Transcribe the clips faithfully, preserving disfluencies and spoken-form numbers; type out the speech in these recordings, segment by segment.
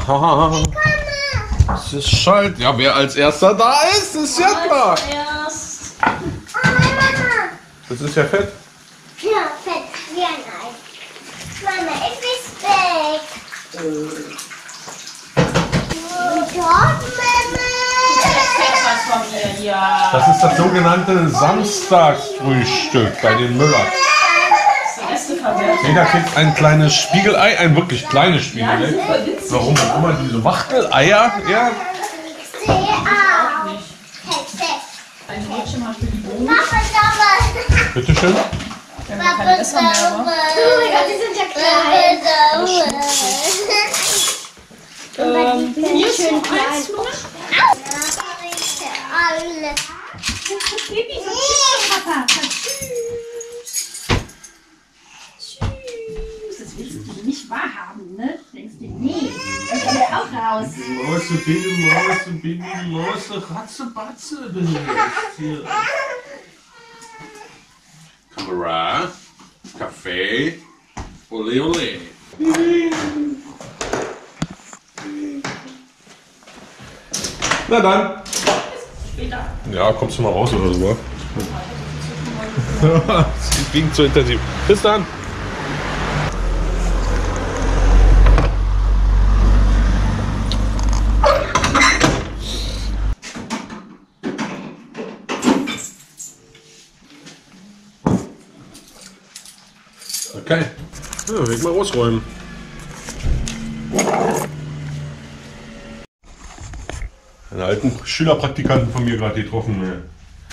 Aha. Es ist schalt. Ja, wer als erster da ist, ist ja klar. Erst. Das ist ja fett. Ja, fett. Ja, nein. Mama, ich bin weg. Und dort, Mama. Was von mir, ja. Das ist das sogenannte Samstagsfrühstück bei den Müllers. Jeder kriegt ein kleines Spiegelei, ein wirklich kleines Spiegelei. Warum auch immer diese Wachteleier? Ja. Ein Mädchen mal für die Bohnen. Bitte schön. Wenn wir keine Esser mehr haben. Die sind ja klein. Ähm, hier ist noch eins. Alle. Baby, so tschüss, Papa. Tschüss. Das willst du nicht wahrhaben, ne? Denkst du, nee. Ich will auch raus. Maus, Baby, Maus, Baby, Maus, Ratze, Batze. Kamera, Kaffee, ole ole. Na dann. Später. Ja, kommst du mal raus oder so? Es ging zu intensiv. Bis dann. Okay. Ja, will ich mal ausräumen. Einen alten Schülerpraktikanten von mir gerade getroffen. Ne?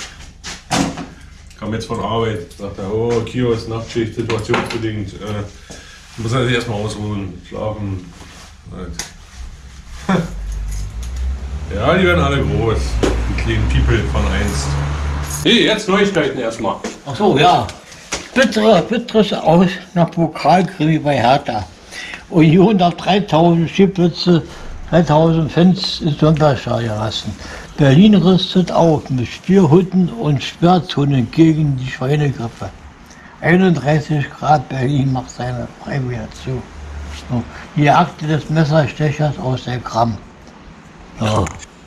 Kam jetzt von Arbeit. Sagt er, oh, Kiosk, Nachtschicht, situationsbedingt. Äh, muss er sich erstmal ausruhen, schlafen. Halt. Ja, die werden alle groß. Die kleinen People von einst. Hey, jetzt Neuigkeiten erstmal. Ach so, ja. Bittere, bitteres Aus nach Pokalkrimi bei Hertha. Union darf dreitausend Stehplätze, dreitausend Fans ins Olympiastadion lassen. Berlin rüstet auf mit Spürhunden und Sperrzonen gegen die Schweinegrippe. einunddreißig Grad, Berlin macht seine Freiwehr zu. So, die Akte des Messerstechers aus der Gramm. So.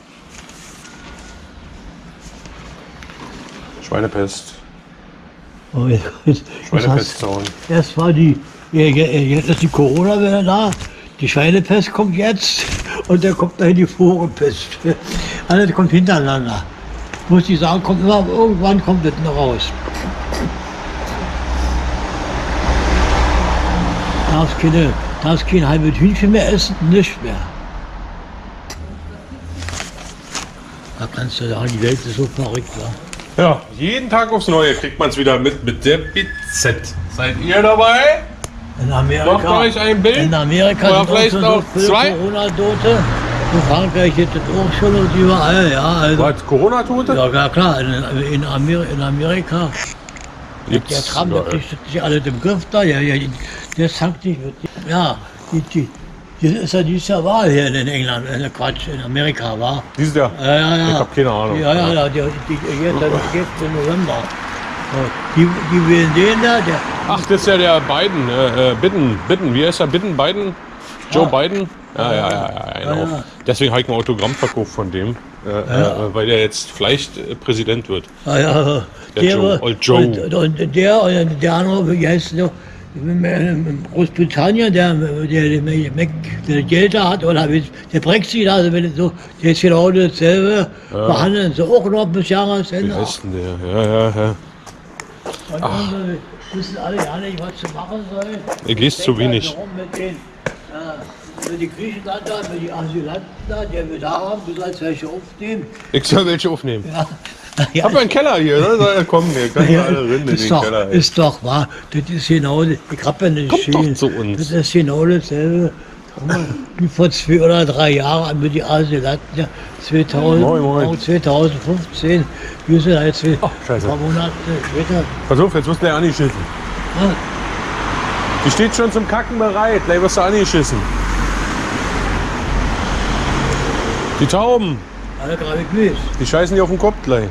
Schweinepest. Oh, jetzt, jetzt, Schweinepestzaun. erst war die, ja, ja, jetzt ist die Corona-Welle da, die Schweinepest kommt jetzt und dann kommt dahin die Vogelpest. Alles kommt hintereinander. Muss ich sagen, kommt immer, irgendwann kommt das noch raus. Darfst keine, darfst kein halbes Hühnchen mehr essen, nichts mehr. Da kannst du sagen, die Welt ist so verrückt, wa? Ja, jeden Tag aufs Neue kriegt man es wieder mit mit der B Z. Seid ihr dabei? In Amerika, Macht euch ein Bild? in Amerika Oder sind vielleicht auch auch so viele zwei? Corona-Tote. In Frankreich gibt es auch schon und überall, ja. Also, Was, Corona-Tote? ja, ja, klar, in, in, Amer in Amerika. Der Gibt's Trump, der überall. kriegt sich alle im Griff da. Ja, ja, der sagt nicht, ja, die, die, das ist ja dieses Jahr Wahl hier in England, äh, Quatsch, in Amerika, war. Dieses Jahr? Ja, ja, ja. Ich hab keine Ahnung. Ja, ja, ja, die, die, die, jetzt, jetzt im November. So, die, die wählen den da, der, Ach, das ist ja der Biden. Äh, äh, Biden, Biden, wie heißt er? Biden, Biden? Joe Ja. Biden? Ja, ja, ja, ja, genau. Ja, ja. Deswegen habe ich ein Autogramm verkauft von dem, äh, Ja. äh, weil der jetzt vielleicht äh, Präsident wird. ah, ja, Der Joe, war- Old Joe. Und, und der, und der andere, wie heißt der, in Großbritannien, der, der, der, Mac, der Geld da hat, oder der Brexit, also wenn es so, der ist genau dasselbe, behandeln sie auch noch bis Wie Jahresende. heißt denn der? Ja, ja, ja. Und unsere wissen alle ja nicht, was sie machen sollen. Ich lese zu wenig. Warum mit den, äh, mit den Griechenland da, mit den Asylanten da, die wir da haben, du sollst welche aufnehmen. Ich soll welche aufnehmen. Ja. Ich habe einen Keller hier, ne? Soll er kommen, hier können wir alle rein in ist, den doch, Keller. ey. ist doch wahr. Das ist genau, ich habe ja nicht Kommt stehen. doch zu uns. Das ist genau dasselbe. Guck mal, wie vor zwei oder drei Jahren mit die Asylanten, ja, zweitausend, Moin, moin. auch zweitausendfünfzehn, wir sind halt zwei, Oh, scheiße. paar Monate später. Pass auf, jetzt wirst du ja angeschissen. Ja, Die steht schon zum Kacken bereit, gleich wirst du angeschissen. Die Tauben, alle gerade Gemüse. die scheißen dir auf den Kopf gleich.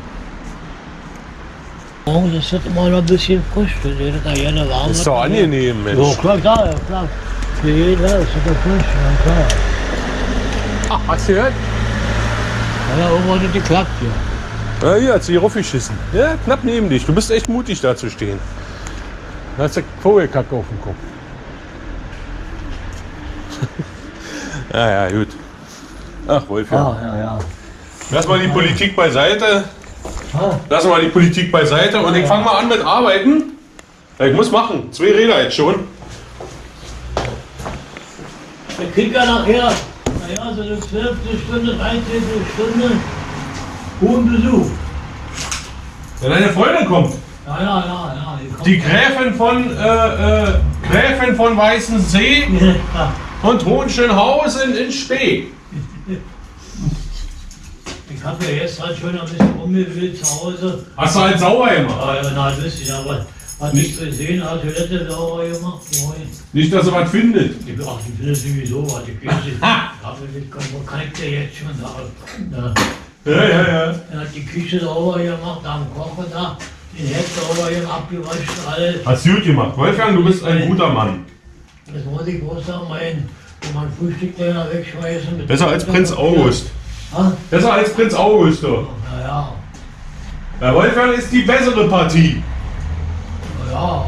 Morgens ist das immer noch ein bisschen frisch, das ist da gerne warm. Ist doch angenehm, Mensch. Ja, klar, klar, ja, klar. Für jeden, ja, ist das frisch, ja, klar. Hast du gehört? Ja, irgendwann nicht geklappt hier. Ja, hier hat sie hier raufgeschissen. Ja, knapp neben dich. Du bist echt mutig, da zu stehen. Da hast du Vogelkacke auf dem Kopf. Ja, ja, gut. Ach, Wolf, ja. Ja, ja, ja. Lass mal die Politik beiseite. Ah. Lass mal die Politik beiseite und ich fange mal an mit Arbeiten. Ja, ich muss machen. Zwei Räder jetzt schon. Wir kriegen ja nachher, naja, so eine zwölfte Stunde, dreizehnte Stunde, hohen Besuch. Ja, deine Freundin kommt. Ja, ja, ja, ja. kommt Die Gräfin von, äh, äh, Gräfin von Weißensee ja. und Hohenschönhausen in Spee. Ich habe ja jetzt halt schon ein bisschen rumgewühlt zu Hause. Hast du halt sauber gemacht? Ja, ja, na, ein bisschen, aber hat nicht gesehen, hat Toilette sauber gemacht. Nicht, dass er was findet. Ich ach, ich finde sowieso was. Ich weiß nicht, aber das kann ich dir jetzt schon sagen. Ja. Ja, ja, ja. Er hat die Küche sauber gemacht, am Kochen da, den Herd sauber gemacht, abgewaschen, alles. Hast du gut gemacht. Wolfgang, du bist ein guter Mann. Das muss ich bloß sagen, mein, wenn man Frühstück da wegschmeißen. Mit Besser als Prinz August. Ha? Besser als Prinz August, doch. Naja, Der Wolfgang ist die bessere Partie. naja.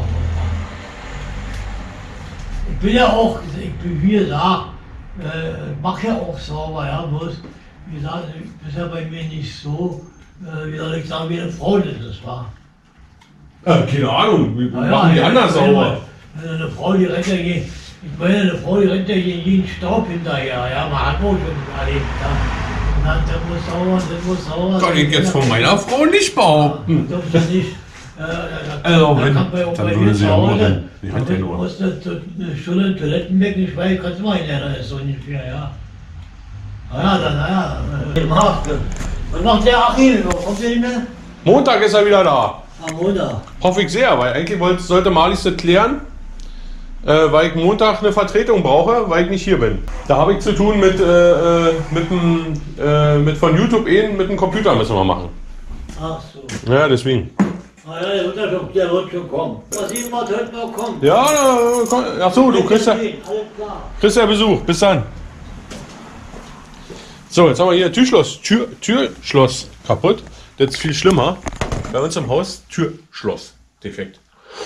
Ich bin ja auch, ich bin, wie gesagt, äh, mache ja auch sauber, ja, bloß, wie gesagt, das ist ja bei mir nicht so, äh, wie soll ich sagen, wie eine Frau das ist, war. Äh, keine Ahnung, wir Naja, machen die ja, anders wenn sauber. man- Wenn eine Frau, die rennt ja jeden, ich meine, eine Frau, die rennt ja jeden Staub hinterher, ja, man hat wohl schon erlebt, ja. Und dann, das muss sauber, das muss sauber. Kann ich jetzt von meiner Frau nicht behaupten. Ja, das nicht. Äh, da, Also, da wenn, kann man auch dann bei würde mir sie zu ja Hause, machen. Die rennt ja du nur. musst eine, eine Stunde in Toilettenbecken nicht weil kannst du mal in der ist so ungefähr, ja. Naja, dann, naja. Was macht der Achim? Kommt der nicht mehr? Montag ist er wieder da. Am Montag. Hoffe ich sehr, weil eigentlich wollte, sollte Marlies das klären, äh, weil ich Montag eine Vertretung brauche, weil ich nicht hier bin. Da habe ich zu tun mit, äh, mit, dem, äh, mit von YouTube eben, mit dem Computer müssen wir machen. Ach so. Ja, deswegen. Ah ja, der wird, ja schon, der wird schon kommen. Was sehen wir heute noch kommt. Ja, äh, komm, ach so, du kriegst ja, Alles klar. kriegst ja Besuch. Bis dann. So, jetzt haben wir hier Türschloss, Tür, Türschloss kaputt. Das ist viel schlimmer. Bei uns im Haus Türschloss defekt.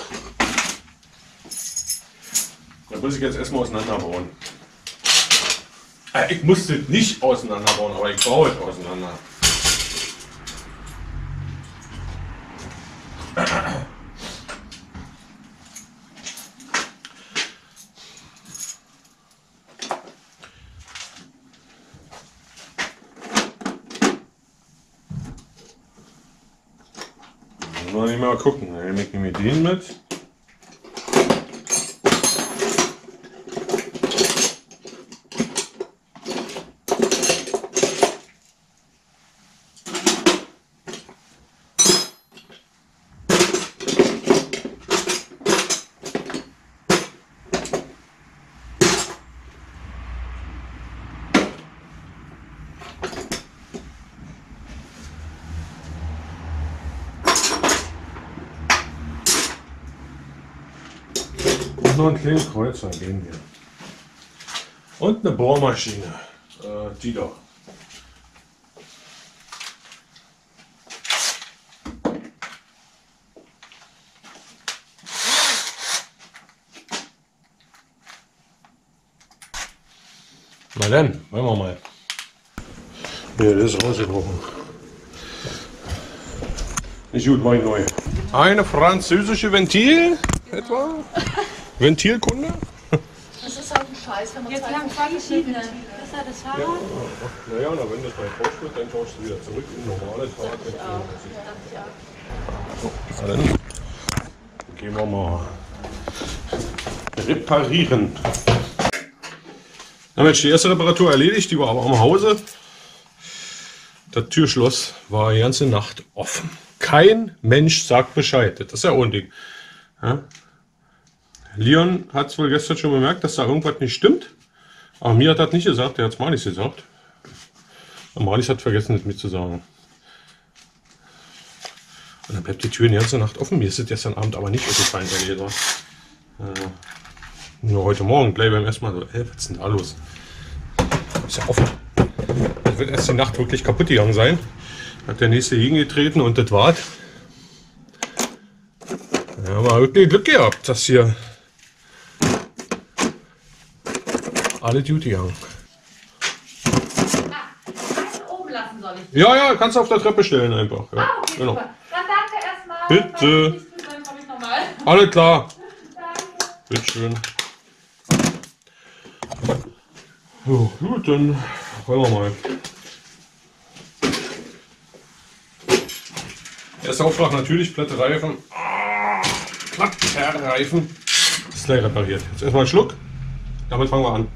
Da muss ich jetzt erstmal auseinanderbauen. Äh, ich musste nicht auseinanderbauen, aber ich baue es auseinander. Mal nicht mal gucken. Dann nehme ich mir den mit. Noch einen kleinen Kreuzer gehen wir. Und eine Bohrmaschine. Äh, die da. Na dann, wollen wir mal. Ja, das ist rausgebrochen. Nicht gut, mach ich neu. Eine französische Ventil, etwa? Ventilkunde? Das ist halt ein Scheiß, wenn man Jetzt zwei haben zwei verschiedene. verschiedene. Das ist ja das Fahrrad. Naja, na, wenn das mal getauscht wird, dann tauschst du wieder zurück in normales Fahrrad. Ja. Na dann gehen wir mal reparieren. Na Mensch, die erste Reparatur erledigt, die war aber am Hause. Das Türschloss war die ganze Nacht offen. Kein Mensch sagt Bescheid. Das ist ja unding. Ja? Leon hat es wohl gestern schon bemerkt, dass da irgendwas nicht stimmt. Aber mir hat das nicht gesagt, der hat es Marlies gesagt. Und Marlies hat vergessen, es mir zu sagen. Und dann bleibt die Tür die ganze Nacht offen. Mir ist es gestern Abend aber nicht aufgefallen, der Leser. Äh, nur heute Morgen, gleich beim ersten Mal so, ey, was ist denn da los? Ist ja offen. Das wird erst die Nacht wirklich kaputt gegangen sein. Hat der nächste gegengetreten und das war's. Ja, aber wirklich Glück gehabt, dass hier alle Duty haben. Oben lassen soll ich. Ja, ja, kannst du auf der Treppe stellen einfach. Ja, Ah, okay, genau. super. Dann danke erstmal. Bitte. Falls nichts mehr, komme ich nochmal. Alles klar. Danke. Bitteschön. So, gut, dann wollen wir mal. Erster Auftrag natürlich, platte Reifen. Ah, platter Reifen. Ist gleich repariert. Jetzt erstmal einen Schluck. Damit fangen wir an.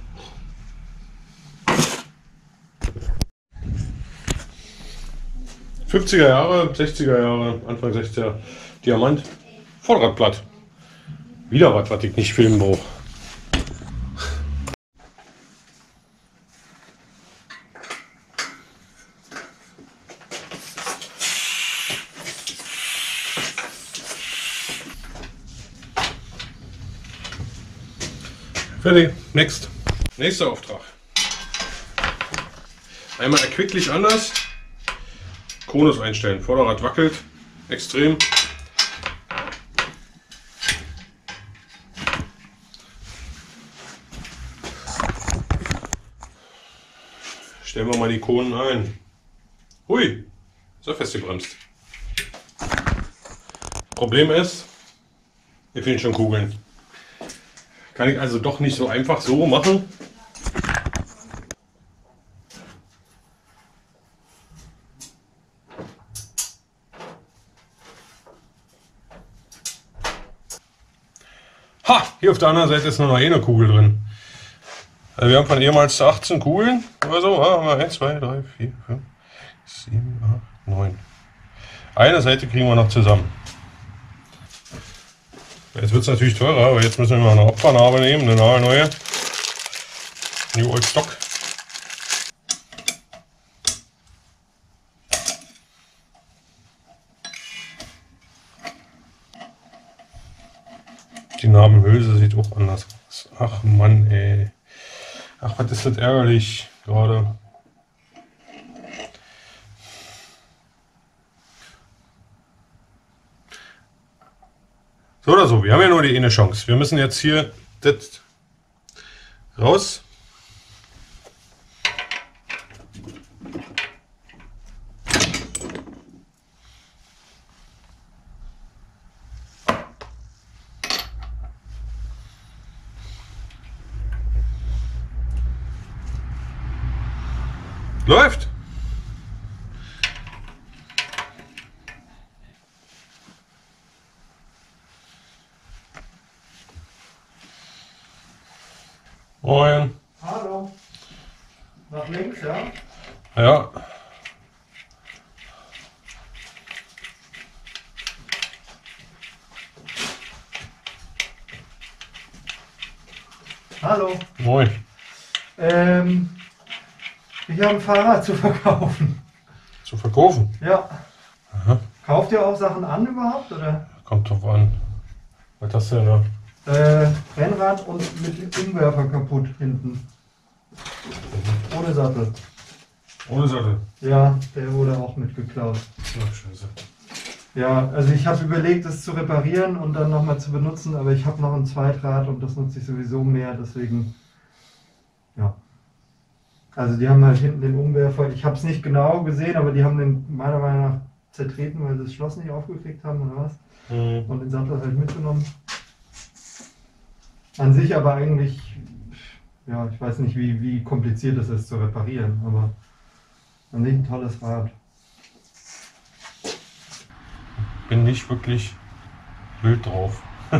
fünfziger Jahre, sechziger Jahre, Anfang sechziger Diamant. Vorderradblatt. Wieder was, was ich nicht filmen brauche. Fertig. Next. Nächster Auftrag. Einmal erquicklich anders. Konus einstellen. Vorderrad wackelt. Extrem. Stellen wir mal die Konen ein. Hui. Ist er festgebremst. Problem ist, mir fehlen schon Kugeln. Kann ich also doch nicht so einfach so machen. Ha! Hier auf der anderen Seite ist nur noch eine Kugel drin. Also wir haben von ehemals achtzehn Kugeln oder so. Ah, haben wir eins, zwei, drei, vier, fünf, sieben, acht, neun. Eine Seite kriegen wir noch zusammen. Jetzt wird es natürlich teurer, aber jetzt müssen wir mal eine Opfernarbe nehmen, eine nagelneue. New Old Stock. Die Narbenhülse sieht auch anders aus. Ach Mann, ey. Ach, was ist das ärgerlich gerade. So oder so, wir haben ja nur die eine Chance. Wir müssen jetzt hier das raus. Läuft! Moin. Hallo. Nach links, ja? Ja. Hallo. Moin. Ähm, ich habe ein Fahrrad zu verkaufen. Zu verkaufen? Ja. Aha. Kauft ihr auch Sachen an überhaupt, oder? Kommt drauf an. Was hast du denn da? Äh, Rennrad und mit Umwerfer kaputt hinten. Ohne Sattel. Ohne Sattel. Ja, der wurde auch mitgeklaut. Ach, scheiße. Ja, also ich habe überlegt, das zu reparieren und dann nochmal zu benutzen, aber ich habe noch ein Zweitrad und das nutze ich sowieso mehr, deswegen, ja. Also die haben halt hinten den Umwerfer, ich habe es nicht genau gesehen, aber die haben den meiner Meinung nach zertreten, weil sie das Schloss nicht aufgekriegt haben oder was. Mhm. Und den Sattel halt mitgenommen. An sich aber eigentlich, ja, ich weiß nicht, wie, wie kompliziert es ist zu reparieren, aber an sich ein tolles Rad. Bin nicht wirklich wild drauf. Ja.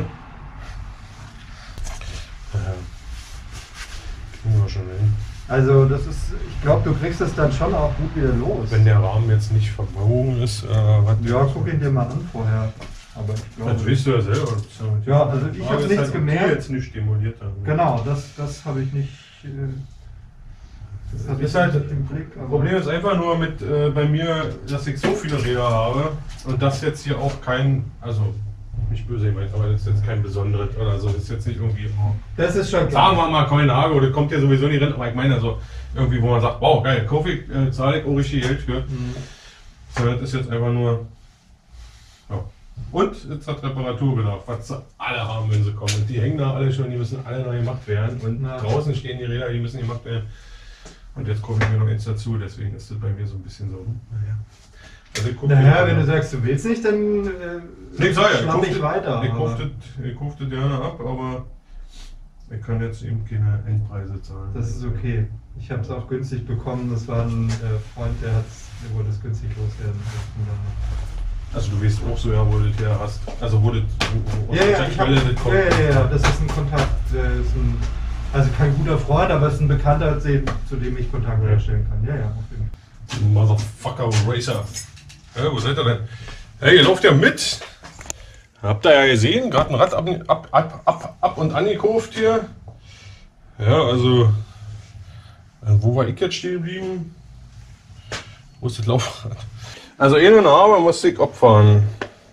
Kriegen wir schon hin. Also das ist, ich glaube, du kriegst es dann schon auch gut wieder los. Wenn der Rahmen jetzt nicht verbogen ist, äh, was Ja, guck ihn dir mal an vorher. Aber ich glaube, das weißt du ja selber. Ja, also ich Aber habe ist nichts halt okay, gemerkt. jetzt nicht demoliert haben. Genau, das, das habe ich nicht. äh, Das habe ich Ist halt- nicht im Blick. Das Aber Problem ist einfach nur mit äh, bei mir, dass ich so viele Räder habe und das jetzt hier auch kein, also nicht böse gemeint, aber das ist jetzt kein besonderes oder so. Das ist jetzt nicht irgendwie. Oh. Das ist schon Sagen wir mal Coinhago, das kommt ja sowieso nicht rein, aber ich meine also irgendwie, wo man sagt, wow, geil, kaufe ich, äh, zahle ich auch richtig Geld für. Mhm. So, das ist jetzt einfach nur. Ja. Und jetzt hat Reparaturbedarf, was sie alle haben, wenn sie kommen. Und die hängen da alle schon, die müssen alle neu gemacht werden. Und Na. draußen stehen die Räder, die müssen gemacht werden. Und jetzt kaufe ich mir noch eins dazu, deswegen ist das bei mir so ein bisschen so. Naja. Also ich guck Naja, den- wenn du sagst, du willst nicht, dann äh, Nee, ich sag ja, ich schlapp kauf ich das- weiter. Ich aber- kaufe das, ich kauf das gerne ab, aber ich kann jetzt eben keine Endpreise zahlen. Das ist okay. Ich habe es auch günstig bekommen. Das war ein äh, Freund, der, hat's, der wollte es günstig loswerden. Also du weißt auch so, ja, wo du das her hast. Also wo das, wo, wo Ja, aus ja, welcher ich hab, Quelle ja, das kommt. ja, ja, das ist ein Kontakt. Der ist ein, also kein guter Freund, aber es ist ein Bekannter, zu zu dem ich Kontakt Ja. herstellen kann. Ja, ja, auf jeden Fall. Motherfucker Racer. Ja, wo seid ihr denn? Hey, ihr lauft ja mit. Habt ihr ja gesehen, gerade ein Rad ab, ab, ab, ab, ab und angekauft hier. Ja, also, äh, wo war ich jetzt stehen geblieben? Wo ist das Laufrad? Also eine Narbe musste ich opfern.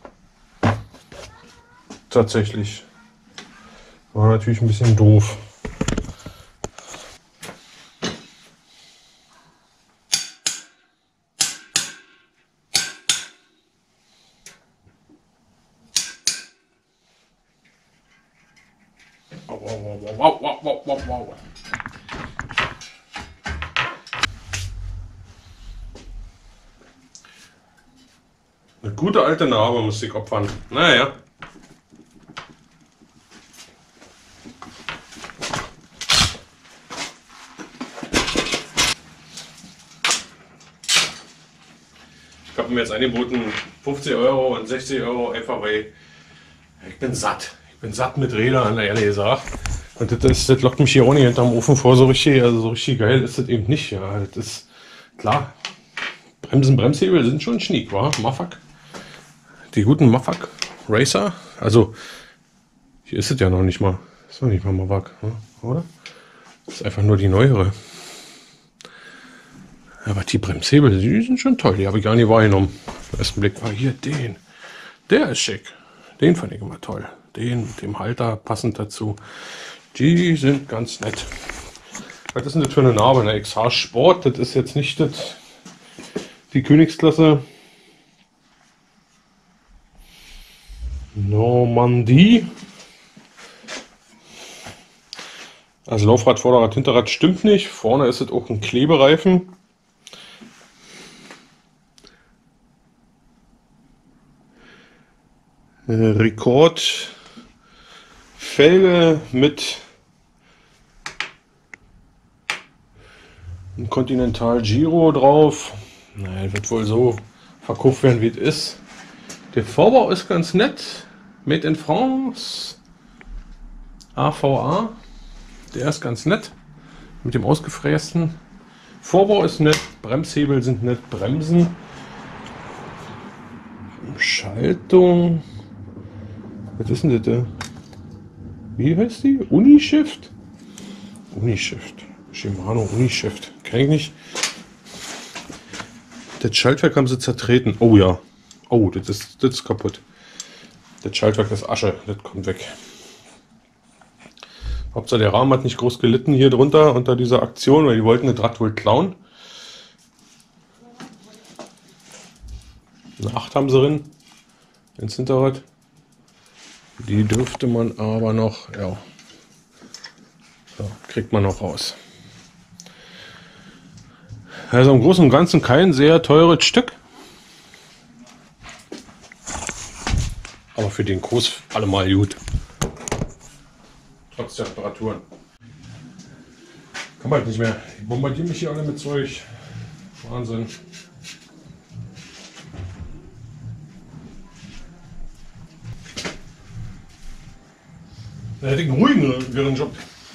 Tatsächlich. War natürlich ein bisschen doof. Wow, wow, wow, wow, wow, wow, wow. Eine gute alte Narbe muss ich opfern. Naja. Ich habe mir jetzt angeboten fünfzig Euro und sechzig Euro einfach, weil ich bin satt. Ich bin satt mit Rädern, ehrlich gesagt. Und das, ist, das lockt mich hier auch nicht hinterm Ofen vor, so richtig, also so richtig geil ist das eben nicht. Ja, das ist klar. Bremsen, Bremshebel sind schon schniek, wa? Mafak. Die guten Mafak Racer. Also, hier ist es ja noch nicht mal. Ist noch nicht mal Mafak, oder? Das ist einfach nur die neuere. Aber die Bremshebel, die sind schon toll. Die habe ich gar nicht wahrgenommen. Im ersten Blick war hier den. Der ist schick. Den fand ich immer toll. Den mit dem Halter passend dazu. Die sind ganz nett. Was ist denn das für eine Narbe? Eine X H Sport. Das ist jetzt nicht das, die Königsklasse. Normandie. Also Laufrad, Vorderrad, Hinterrad stimmt nicht. Vorne ist es auch ein Klebereifen. Rekord Felge mit einem Continental Giro drauf. Naja, wird wohl so verkauft werden, wie es ist. Der Vorbau ist ganz nett. Made in France. A V A. Der ist ganz nett. Mit dem ausgefrästen. Vorbau ist nett. Bremshebel sind nett. Bremsen. Schaltung. Was ist denn das? Wie heißt die? Unishift? Unishift. Shimano Unishift. Kenn ich nicht. Das Schaltwerk haben sie zertreten. Oh ja. Oh, das ist, das ist kaputt. Das Schaltwerk ist Asche. Das kommt weg. Hauptsache der Rahmen hat nicht groß gelitten hier drunter unter dieser Aktion, weil die wollten das Rad wohl klauen. Eine acht haben sie drin ins Hinterrad. Die dürfte man aber noch, ja, so, kriegt man noch raus. Also im Großen und Ganzen kein sehr teures Stück. Aber für den Kurs allemal gut. Trotz der Temperaturen. Kann man halt nicht mehr. Die bombardieren mich hier alle mit Zeug. Wahnsinn. Da hätte ich einen ruhigeren Job.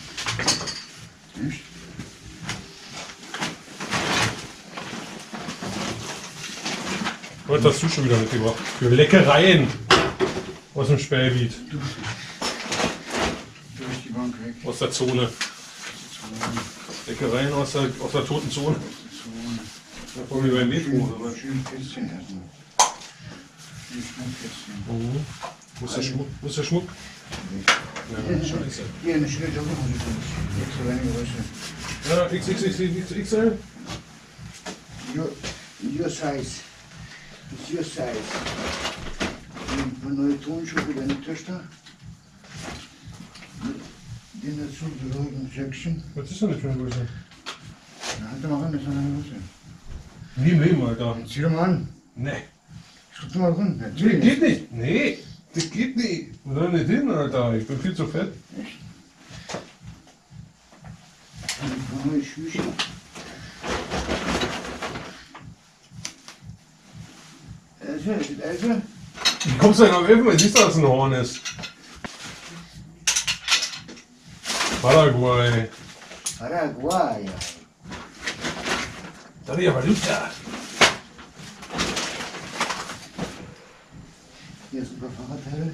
Was hast du schon wieder mitgebracht? Für Leckereien aus dem Spähbiet. Durch die Bank weg. Aus der Zone. Leckereien aus der, aus der toten Zone. Da kommen wir beim Metro. Aber schön Kästchen essen. Schön Kästchen. Mhm. Wo ist der Schmuck? Wo ist der Schmuck? Ja, scheiße. Hier eine schöne Jogge muss ich extra kleine Größe. Ja, X X X X L. Your, your size. It's your size. Ein paar neue Turnschuhe für deine Töchter. Mit den dazu gehörigen Söckchen. Was ist denn das für eine Größe? Na, halt doch mal ran, das ist eine Größe. Nie im Leben, Alter. Zieh doch mal an. Nee. Guck doch mal ran. Das geht nicht. Nee, das geht nicht. Wo soll nicht hin, Alter? Ich bin viel zu fett. Ein paar neue Schüchen. Elfe, ist das Elfe? Wie kommst du denn auf Elfen? Siehst du, dass es ein Horn ist? Paraguay. Paraguay. Daria Valuta. Hier ist ein paar Fahrradteile.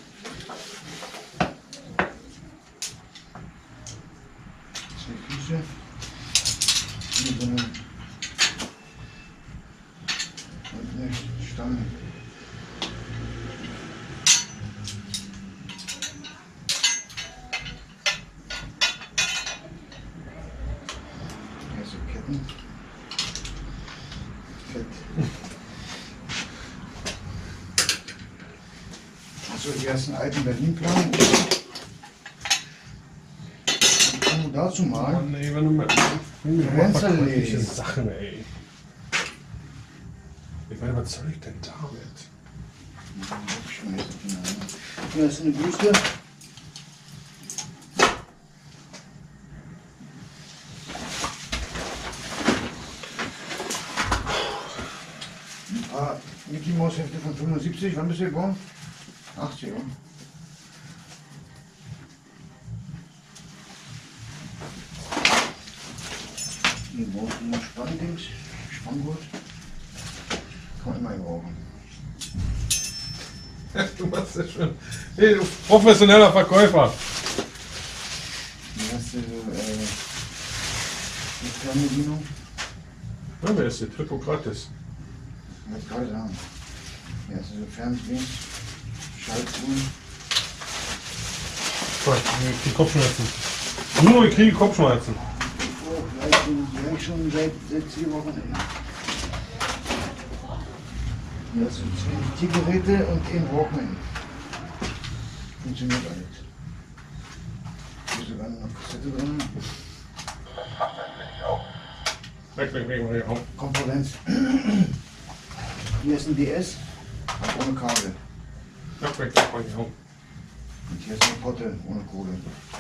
Zwei Füße. Hier so eine, und eine Stange. Hier so Ketten. Fett. Also die ersten alten Berlin-Planen. Kann man dazu mal. Mann, ey, wenn du mal. Renzerli. Sachen, ey. Ich meine, was soll ich denn damit? Hier ist eine Büste. Ein paar Mickey Mouse Hefte von fünfundsiebzig. Wann bist du geboren? achtzig, ja. Hier brauchst du noch Spanndings, Spanngurt. Kann man immer gebrauchen. Du machst das schon. Hey, du professioneller Verkäufer. Hier hast du so, äh, eine Fernbedienung. Ja, wer ist der Hippokrates? Ich wollte gerade sagen. Hier hast du so Fernbedienung, Schaltruhen. Gott, ich kriege Kopfschmerzen. Bruno, ich kriege Kopfschmerzen. Oh, gleich schon, gleich schon seit, seit vier Wochen. Ey. Hier hast du zwei Tiergeräte und einen Walkman. Funktioniert alles. Hier ist sogar noch eine Kassette drin. Weg, weg, weg, weg. Konferenz. Hier ist ein D S, aber ohne Kabel. Weg, weg, weg, weg. Und hier ist eine Potte ohne Kohle.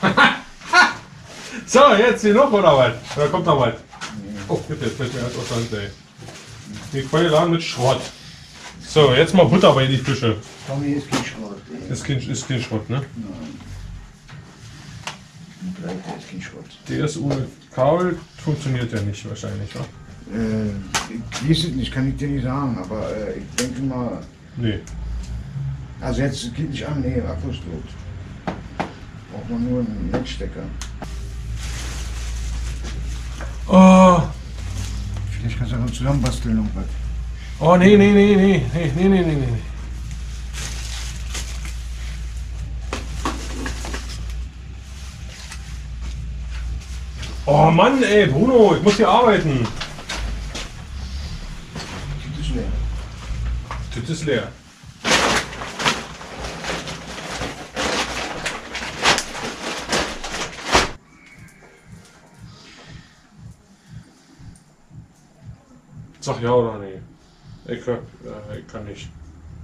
So, jetzt hier noch oder was? Da kommt noch was. Oh, bitte, jetzt fällt mir erst aus der Hand, ey. Die Quelle lagen mit Schrott. So, jetzt mal Butter bei die Fische. Tommy ist kein Schrott. ey. Ist kein, ist kein Schrott, ne? Nein. Und Leiter ist kein Schrott. D S ohne Kabel funktioniert ja nicht wahrscheinlich, wa? Äh, ich weiß es nicht, kann ich dir nicht sagen, aber äh, ich denke mal, Nee. also jetzt geht nicht an, nee, Akku ist tot. Braucht man nur einen Netzstecker. Oh, Vielleicht kannst du noch zusammenbasteln und was. oh nee, nee, nee, nee, nee, nee, nee, nee, nee. Oh Mann, ey, Bruno, ich muss hier arbeiten. Das ist leer. Das ist leer. Sag ja oder nee. Ich, hab, äh, ich kann nicht.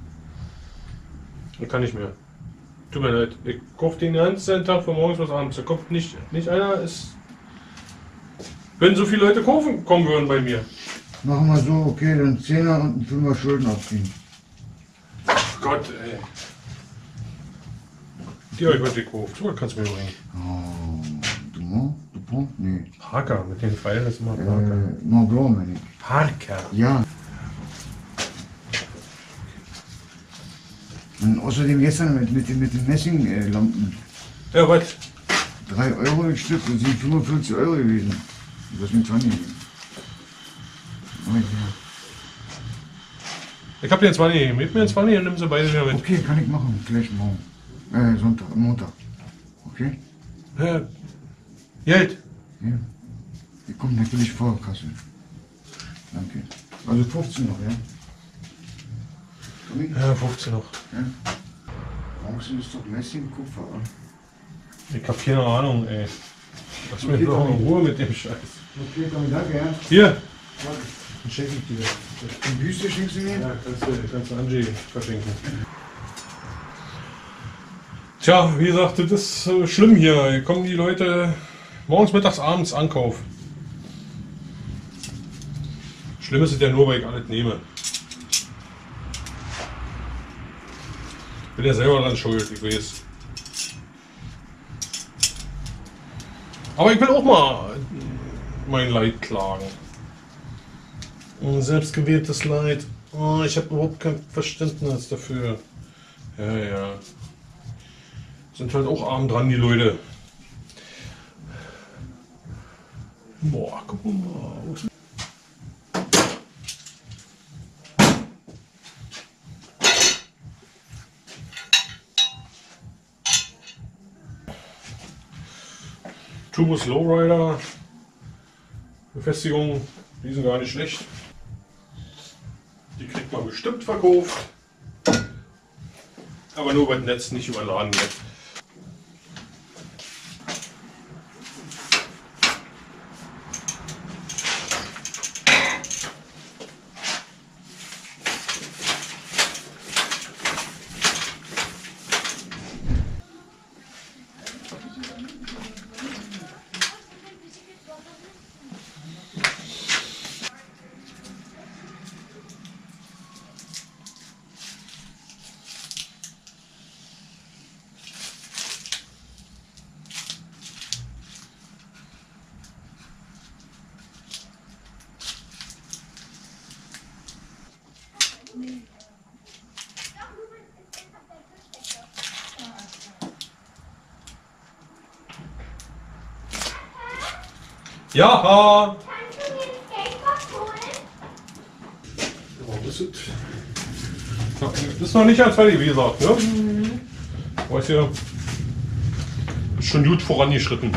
Ich kann nicht mehr. Tut mir leid. Ich kaufe den ganzen Tag von morgens bis abends. Da kommt nicht, nicht einer. Ist, wenn so viele Leute kaufen kommen würden bei mir. Machen wir so, okay, dann Zehner und ein Fünfer Schulden abziehen. Ach Gott, ey. Die habe ich heute gekauft. So, kannst du mir bringen. Oh, Dumont? Dupont? Nee. Parker, mit den Pfeilen ist immer Äh, Parker. Mont Blanc, meine ich. Parker. Ja. Und außerdem gestern mit, mit, den- mit den Messinglampen. Ja, was? drei Euro ein Stück, das sind fünfundvierzig Euro gewesen. Das ist mit Tony. Oh, ja. Ich hab dir zwanzig gegeben. Gib mir zwanzig und nimm sie beide wieder mit. Okay, kann ich machen. Gleich morgen. Äh, Sonntag, Montag. Okay? Ja. Geld. Ja. Die kommt natürlich vor, Kasse. Danke. Also fünfzehn noch, ja? Tommy? Ja, fünfzehn noch. Ja. Bronze ist doch Messing, Kupfer, oder? Ich hab keine Ahnung, ey. Lass mich doch in Ruhe mit dem Scheiß. Okay, Tommy, danke, ja. Hier. Dann schenke ich dir. Die Büste schenkst du mir? Ja, kannst du, kannst du Angie verschenken. Tja, wie gesagt, das ist äh, schlimm hier. Hier kommen die Leute morgens, mittags, abends Ankauf. Schlimm ist es ja nur, weil ich alles nehme. Bin ja selber dran schuld, ich weiß. Aber ich will auch mal mein Leid klagen. Ein selbstgewähltes Leid. Oh, ich habe überhaupt kein Verständnis dafür. Ja, ja. Sind halt auch arm dran, die Leute. Boah, guck mal. Tubus Lowrider. Befestigung, die sind gar nicht schlecht. Die kriegt man bestimmt verkauft. Aber nur weil das Netz nicht überladen wird. Ja! Kannst du mir das Skateboard holen? Ja, das ist, das ist noch nicht ganz fertig, wie gesagt. Ne? Mhm. Weiß ja, ist schon gut vorangeschritten.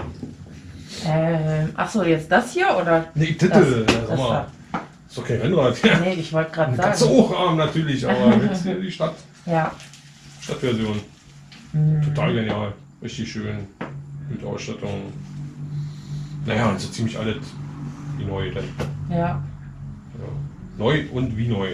Ähm, achso, jetzt das hier oder? Nee, Titel, Das- ja, sag das mal. da. Ist doch kein Rennrad. Ja. Nee, ich wollte gerade Kannst du sagen. auch haben natürlich, aber jetzt hier die Stadt, Ja. Stadtversion. Total genial. Richtig schön. Mit Ausstattung. Naja, und so ziemlich alles wie neu. Dann. Ja. Ja. Neu und wie neu.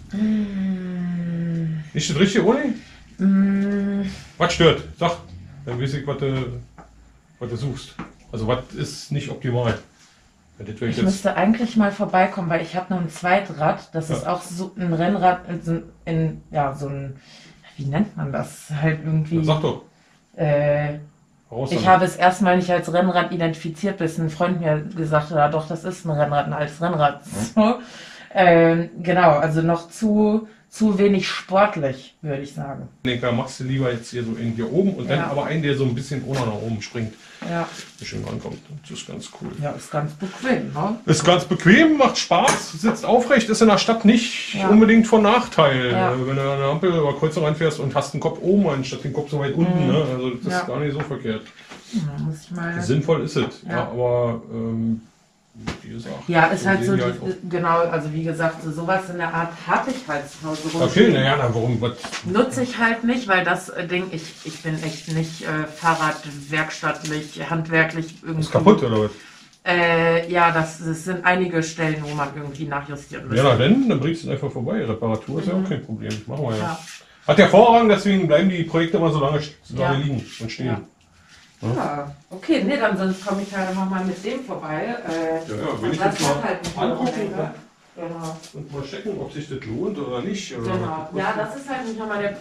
Mm, Nicht das richtige ohne? mm, Was stört? Sag, dann weiß ich, was du, was du suchst. Also was ist nicht optimal. Ja, das wär ich jetzt, müsste eigentlich mal vorbeikommen, weil ich habe noch ein Zweitrad. Das ist Ja. auch so ein Rennrad in, so- in ja so ein, wie nennt man das? Halt irgendwie. sag doch. Äh, Raus ich damit. habe es erstmal nicht als Rennrad identifiziert, bis ein Freund mir gesagt hat, ja doch, das ist ein Rennrad, ein altes Rennrad. So. Ähm, genau, also noch zu, zu wenig sportlich, würde ich sagen. Lenker machst du lieber jetzt hier so in hier oben und dann Ja. aber einen, der so ein bisschen ohne nach oben springt. Ja, Der schön rankommt. Das ist ganz cool. ja, ist ganz bequem, ne? Ist ganz bequem, macht Spaß, sitzt aufrecht, ist in der Stadt nicht Ja. unbedingt von Nachteil. Ja. Äh, Wenn du an der Ampel über Kreuzung reinfährst und hast den Kopf oben anstatt den Kopf so weit unten. Ne? Also das Ja. ist gar nicht so verkehrt. Ja, muss ich mal. Sinnvoll ist es. Ja. Ja. aber ähm, wie gesagt. Ja, ist halt sehen so, die die, auch. genau, also wie gesagt, so sowas in der Art habe ich halt zu Hause Okay, rumstehen. naja, na, warum? Was? Nutze ich halt nicht, weil das äh, Ding, ich, ich bin echt nicht äh, fahrradwerkstattlich, handwerklich irgendwie. Ist kaputt oder was? Äh, ja, das, das sind einige Stellen, wo man irgendwie nachjustieren Ja, müsste. na denn, dann bringst du es einfach vorbei. Reparatur ist ja auch kein Problem. Machen wir ja. Ja. Hat ja Vorrang, deswegen bleiben die Projekte immer so lange, so lange Ja. liegen und stehen. Ja. Ja, okay, nee, dann sonst komme ich halt nochmal mit dem vorbei. Äh, Ja, ja, wenn und ich das das hat mal halt nicht angucken Wochenende. kann. Genau, Und mal checken, ob sich das lohnt oder nicht. Oder genau. Ja, das ist halt nicht nochmal der Punkt.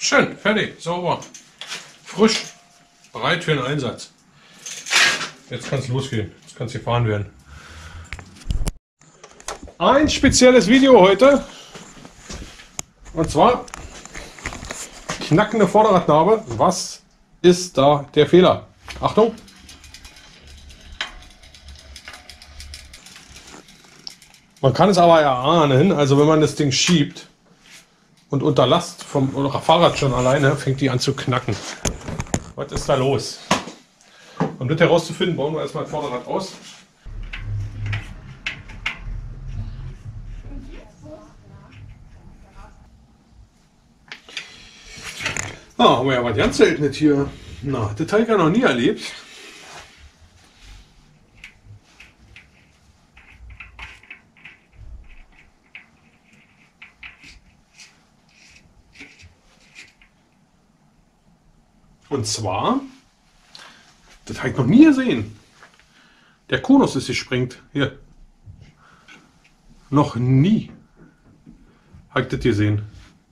Schön, fertig, sauber, frisch, bereit für den Einsatz. Jetzt kann es losgehen, jetzt kann es gefahren werden. Ein spezielles Video heute. Und zwar knackende Vorderradnabe. Was ist da der Fehler? Achtung! Man kann es aber erahnen, also wenn man das Ding schiebt und unter Last vom oder Fahrrad schon alleine, fängt die an zu knacken. Was ist da los? Um das herauszufinden, bauen wir erstmal das Vorderrad aus. Ah, haben wir ja was ganz Seltenes hier. Na, das habe ich ja noch nie erlebt. Und zwar, das habe ich noch nie gesehen. Der Konus ist gesprengt. Hier. Noch nie habe ich das gesehen.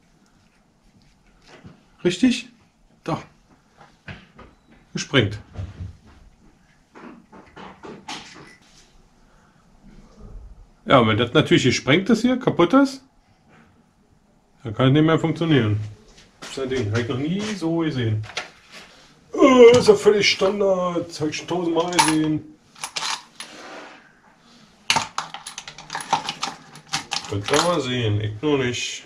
Richtig? Da. Gesprengt. Ja, wenn das natürlich gesprengt ist hier, kaputt ist, dann kann es nicht mehr funktionieren. Das ist ein Ding, habe ich noch nie so gesehen. Oh, ist ja völlig Standard, das habe ich schon tausendmal gesehen. Könnt ihr mal sehen, ich noch nicht.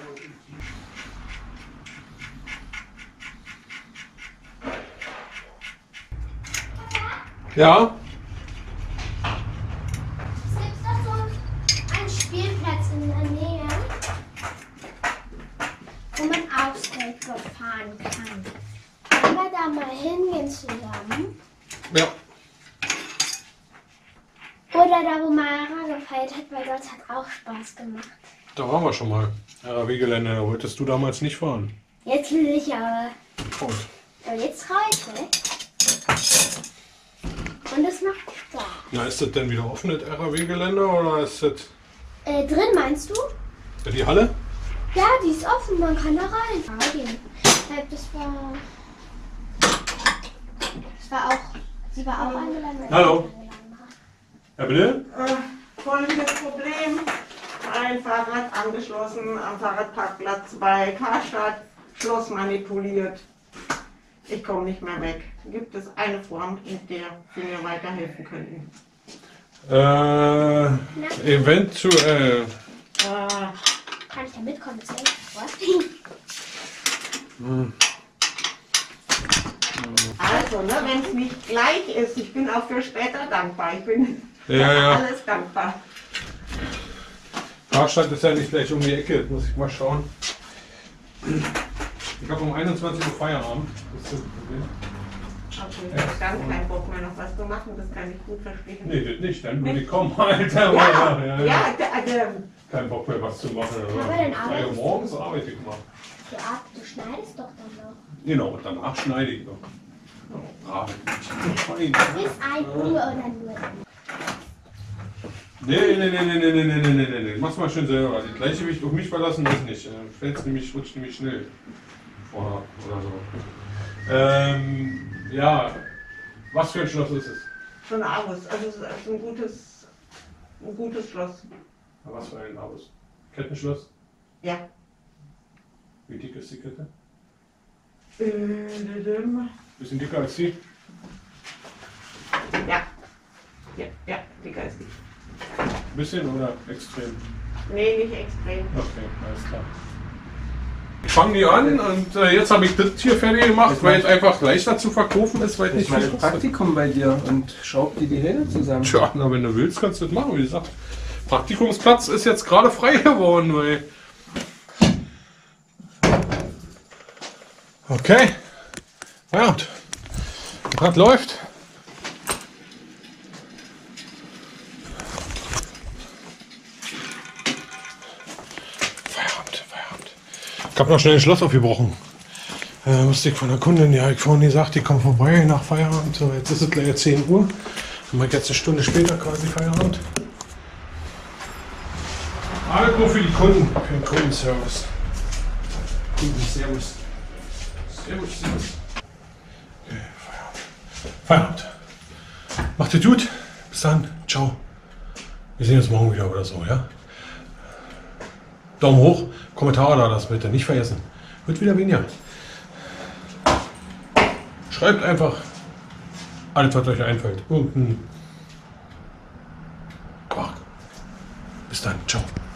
Ja? Es gibt doch so einen Spielplatz in der Nähe, wo man auch Skateboard fahren kann. Wollen wir da mal hingehen zusammen? Ja. Oder da, wo Mara gefeiert hat, weil das hat auch Spaß gemacht. Da waren wir schon mal. R A W-Gelände, da wolltest du damals nicht fahren. Jetzt will ich aber. Gut. Aber jetzt heute. Und es macht Spaß. Na, ist das denn wieder offen, das R A W-Gelände, oder ist das Äh, drin meinst du? ja, die Halle? Ja, die ist offen, man kann da rein. reingehen. Das war. Das war auch. Sie war auch eingeladen. weil Hallo. ich eingeladen war. Ja, bitte? Äh, folgendes Problem. Ein Fahrrad angeschlossen am Fahrradparkplatz bei Karstadt, Schloss manipuliert. Ich komme nicht mehr weg. Gibt es eine Form, in der Sie mir weiterhelfen könnten? Äh, eventuell. Äh, Kann ich da mitkommen? Das ist Hm. also, ne, wenn es nicht gleich ist, ich bin auch für später dankbar. Ich bin Ja, für ja. alles dankbar. Karstadt ist ja nicht gleich um die Ecke, muss ich mal schauen. Ich habe um einundzwanzig Uhr Feierabend. Das ist das Problem. Okay, ich habe dann keinen Bock mehr noch was zu machen, das kann ich gut verstehen. Nee, das nicht, dann würde ich kommen, Alter. Ja, ja, ja, ja. der, der, Kein Bock mehr was zu machen. Aber dann drei Uhr arbeitest du. morgens arbeite ich mal. Ja, du schneidest doch dann noch. Genau, und danach schneide ich noch. Oh, brav. Fein. Bis ein Uhr oder nur. Nee, nee, nee, nee, nee, nee, nee, nee, nee, nee. Mach's mal schön selber. Das Gleichgewicht auf mich verlassen ist nicht. Dann fällt's nämlich, rutscht nämlich schnell. Vorher oder so. Ähm, ja. Was für ein Schloss ist es? so ein Abus, also es ist ein gutes, ein gutes Schloss. Was für ein Abus? Kettenschloss? Ja. Wie dick ist die Kette? Äh, Bisschen dicker als die? Ja. Ja, ja, dicker ist die. Bisschen oder extrem? Nee, nicht extrem. Okay, alles klar. Ich fange die an und äh, jetzt habe ich das hier fertig gemacht, weil es einfach leichter zu verkaufen ist, weil es nicht Ich meine viel kostet. Praktikum bei dir und schraub dir die Hände zusammen. Tja, na, wenn du willst, kannst du das machen. Wie gesagt, Praktikumsplatz ist jetzt gerade frei geworden, weil. Okay. Feierabend. Das Rad läuft. Feierabend, Feierabend. Ich habe noch schnell ein Schloss aufgebrochen. Äh, musste ich von der Kundin, ja, ich vorhin gesagt, die kommt vorbei nach Feierabend. So, jetzt ist es gleich zehn Uhr. Dann mache ich jetzt eine Stunde später quasi Feierabend. Alles nur für die Kunden, für den Kundenservice. Kundenservice. Sehr gut, sehr gut. Okay, Feierabend. Feierabend. Macht es gut. Bis dann. Ciao. Wir sehen uns morgen wieder oder so, ja? Daumen hoch, Kommentare da lassen bitte, nicht vergessen. Wird wieder weniger. Schreibt einfach alles, was euch einfällt. Irgendein Quark. Bis dann. Ciao.